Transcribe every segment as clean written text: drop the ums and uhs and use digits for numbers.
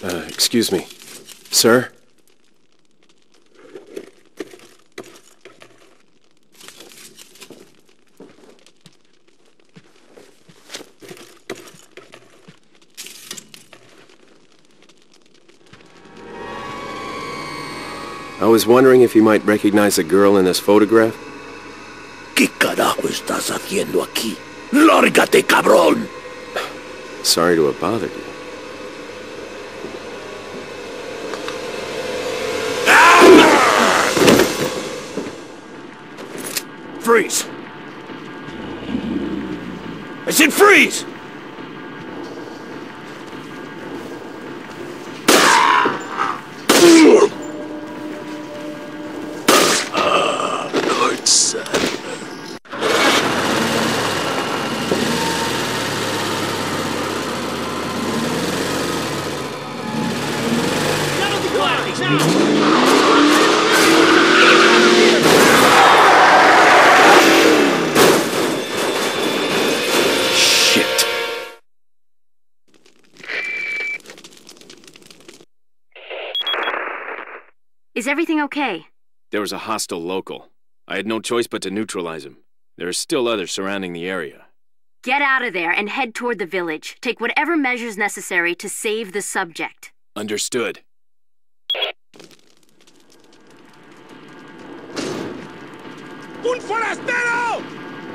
Excuse me. Sir? I was wondering if you might recognize the girl in this photograph? ¿Qué carajo estás haciendo aquí? ¡Lárgate, cabrón! Sorry to have bothered you. Freeze! I said freeze! Is everything okay? There was a hostile local. I had no choice but to neutralize him. There are still others surrounding the area. Get out of there and head toward the village. Take whatever measures necessary to save the subject. Understood. ¡Un forastero!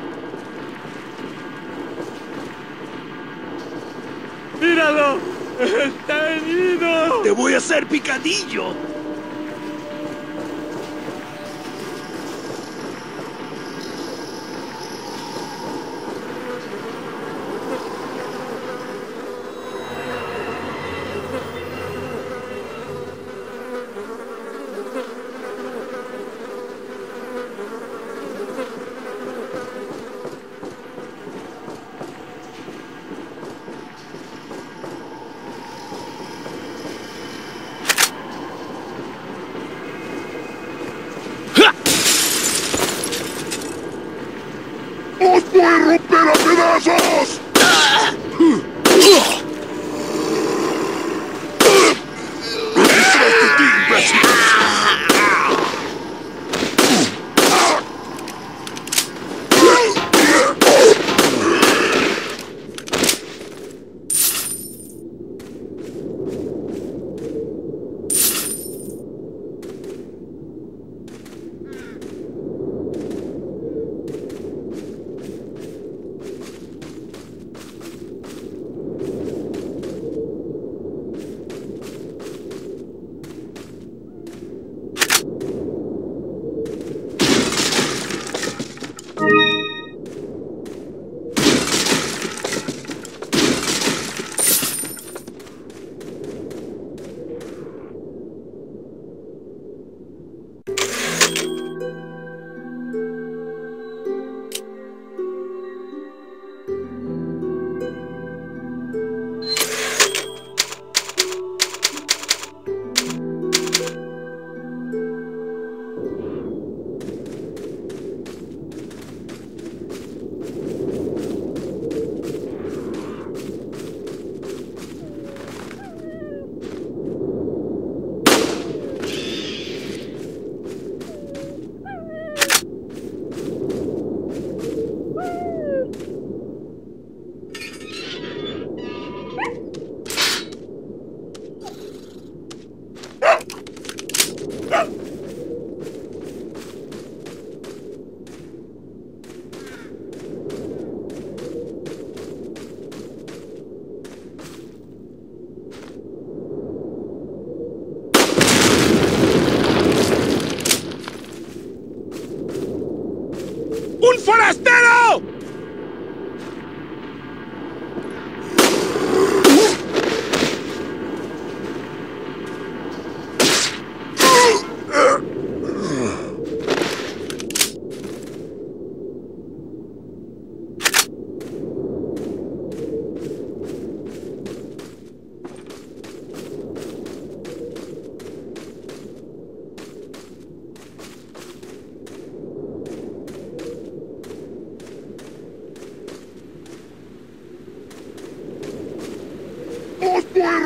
¡Míralo! ¡Está herido! ¡Te voy a hacer picadillo! ¡Os voy a romper a pedazos! ¡Detrás de ti, imbécil!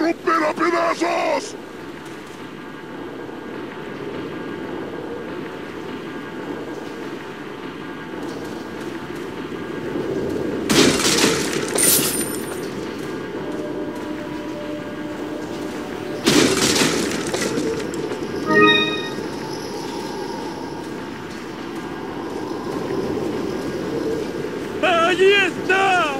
romper a pedazos! ¡Allí está!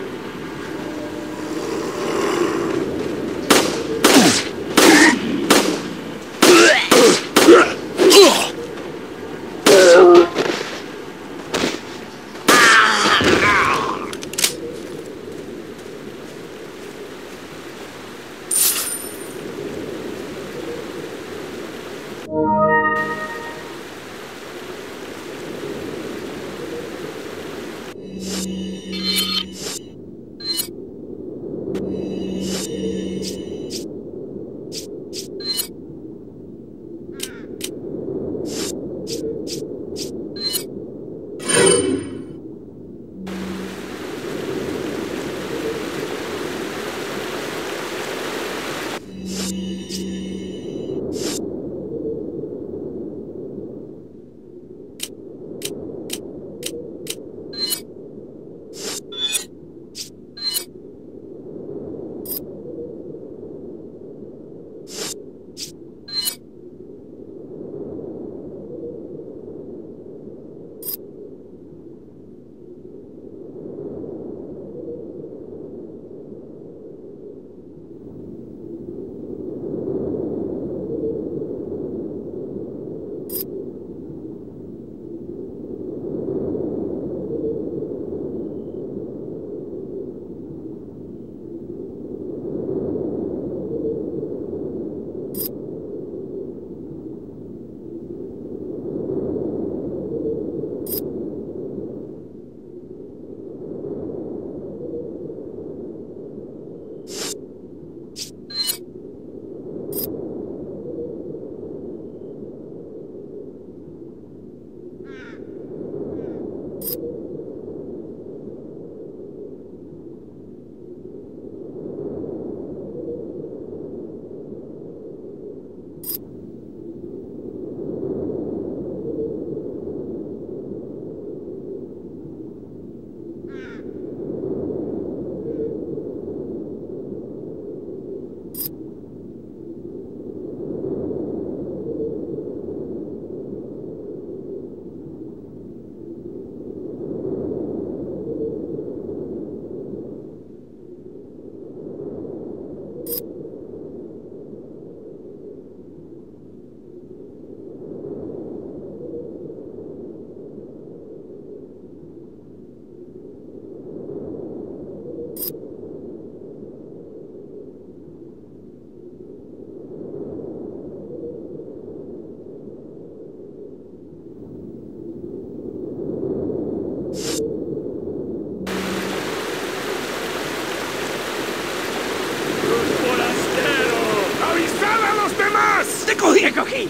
¡Te cogí!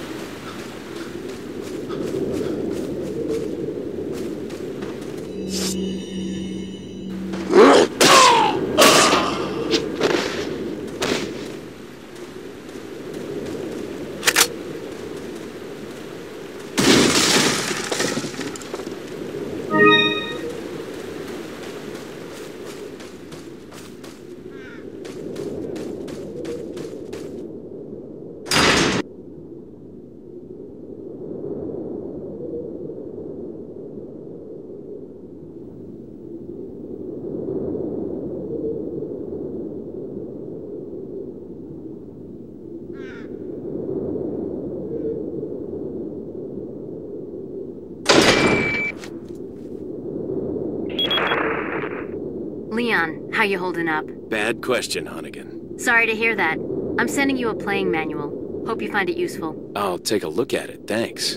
Leon, how you holding up? Bad question, Hunnigan. Sorry to hear that. I'm sending you a playing manual. Hope you find it useful. I'll take a look at it, thanks.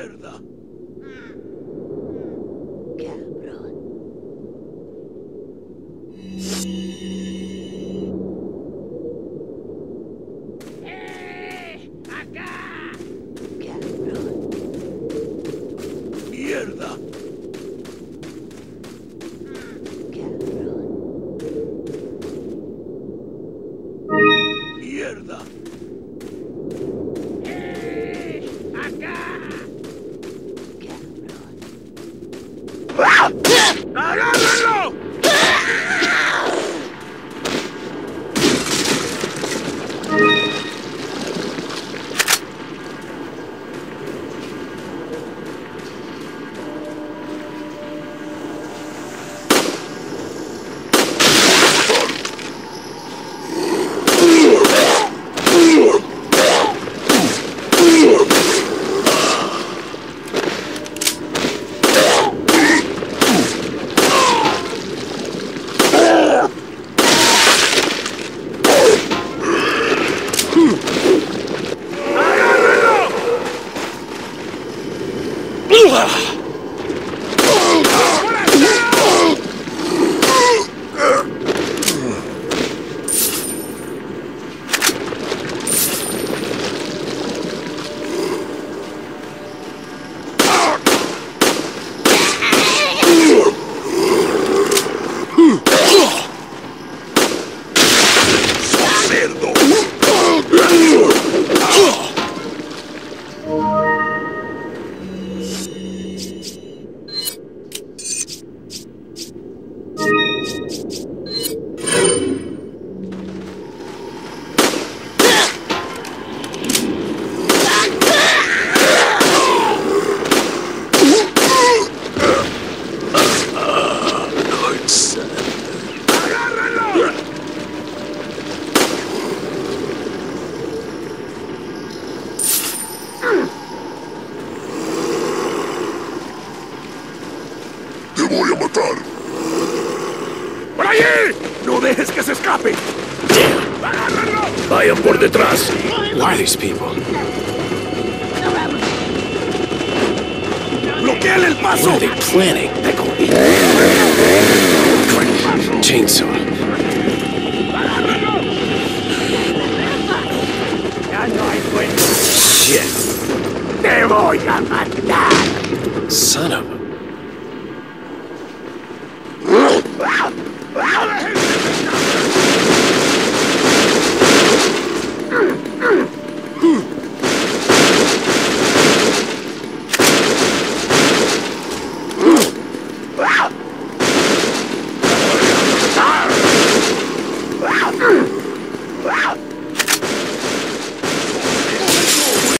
Mierda. Mierda. Mierda. ¡Agárrenlo! ¡Te voy a matar! ¡Por allí! ¡No dejes que se escape! ¡Agárrenlo! Vayan por detrás. Who are these people? ¡Bloqueale el paso! What are they planning? Chainsaw. ¡Ya no hay vuelta! Shit. ¡Te voy a matar! Son of a...